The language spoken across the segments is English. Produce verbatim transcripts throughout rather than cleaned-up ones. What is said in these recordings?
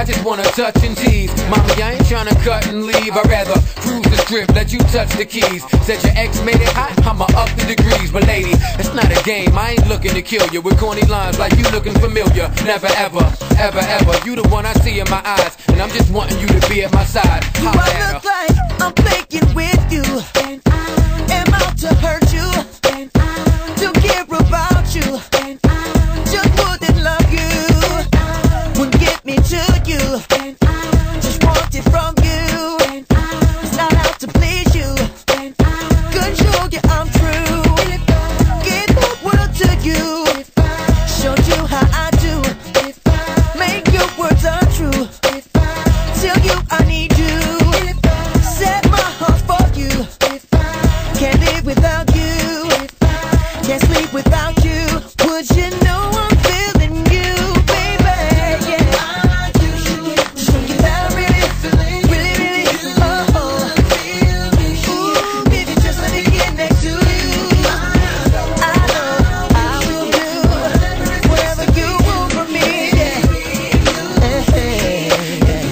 I just wanna touch and tease. Mommy, I ain't tryna cut and leave. I'd rather cruise the strip, let you touch the keys. Said your ex made it hot, I'ma up the degrees. But lady, it's not a game, I ain't looking to kill you with corny lines like you looking familiar. Never ever, ever ever, you the one I see in my eyes, and I'm just wanting you to be at my side. Do I look like I'm playing with you? And I am out to hurt you. And I don't care about you. And I just wouldn't love you. Wouldn't get me to you. And I just want it from you. And I it's not out to please you. And I could show you I'm true. Get the world to you. Showed you how I do. Make your words untrue. Tell you I need you. Set my heart for you. Can't live without you. Can't sleep without you. Would you know I'm feeling you, baby? Yeah. So you that really, really, really, oh, oh. Ooh, baby, just let me get next to you. I know I will do whatever you want from me. Yeah. Hey, hey,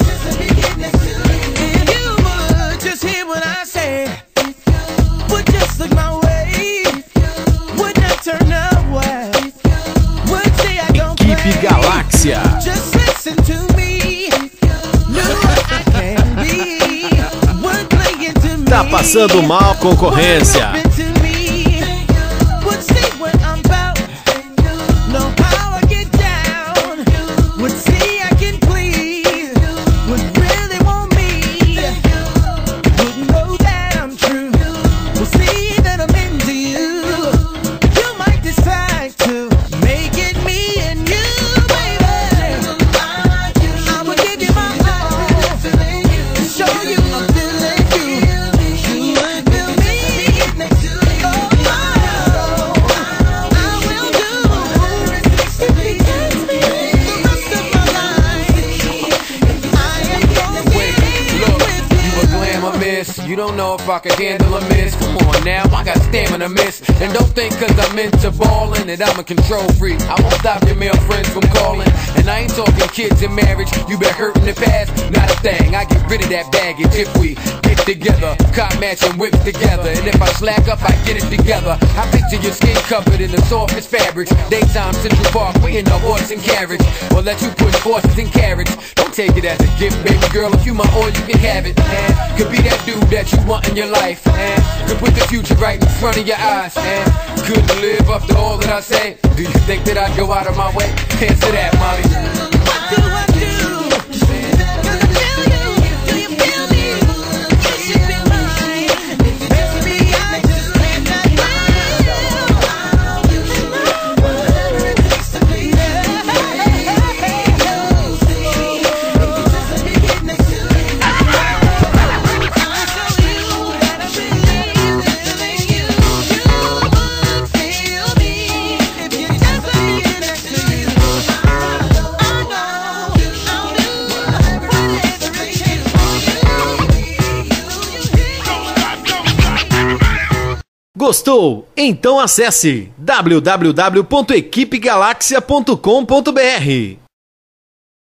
if you would just hear what I say, would just look my way, would not turn away, would say I don't play. Equipe Galáxia. Just listen to me. Know what I can be. Would play into me. Tá passando mal, concorrência. Would listen to me. Would see what I'm about. Know how I get down. Would see I can please. Would really want me. Would know that I'm true. Will see that I'm into you. You might decide to make it me and you, baby. I will give you my all to show you I'm feeling you. You would feel me. Oh, I will do if he takes me the rest of my life. I ain't gonna Wait, get look, with you a glamour miss. You don't know if I can handle a miss. Come on now, I got stamina, miss. And don't think cause I'm into ballin' that I'm a control freak. I won't stop your male friends from calling. And I ain't talking kids in marriage. You been hurt in the past, not a thing. I get rid of that baggage if we get together. Cop matching whips together. And if I slack up, I get it together. I picture your skin covered in the softest fabrics. Daytime Central Park, we in the horse and carriage. Or let you push horses and carriage. Don't take it as a gift, baby girl. If you my oil, you can have it. And could be that dude that you want in your life. And could put the future right in front of your eyes. And couldn't live up to all that I say. Do you think that I'd go out of my way? Answer that, mommy. What do I do? Cause I feel you. Do you feel me? You should be mine. Baby, I just cannot live. Whatever it takes to please you. Just let me get next to you. I'll show you that I believe in you. You would feel me if you just let me get next to you. I know I'll do whatever it takes for you. Gostou? Então acesse w w w ponto equipe galáxia ponto com ponto b r.